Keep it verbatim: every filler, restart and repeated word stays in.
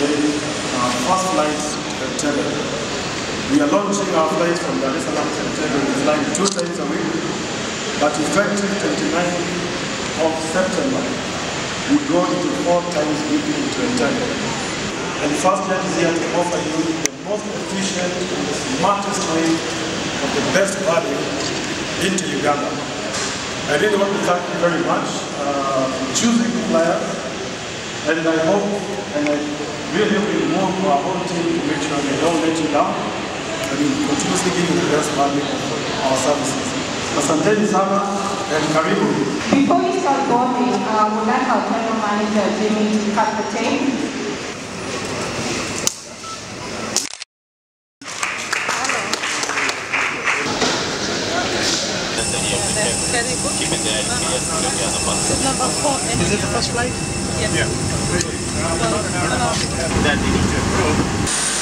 today our first flight to Entebbe. We are launching our flights from Salaam to Entebbe. We're flying two times a week, but effective twenty-ninth of September, we go into four times weekly to Entebbe. And Fastjet is here to offer you the most efficient and the smartest way of the best value into Uganda. I really want to thank you very much uh, for choosing the flyer, and I hope and I really will move our whole team to make sure we don't let you down and we will continuously give you the best value of our services. Asanteni sana and karibu. Before you start boarding, uh, we'd like our general manager Jimmy to cut the tape. Keep it there. Number four. Is it the first flight? Yes. Yeah. Well, that they need to approve.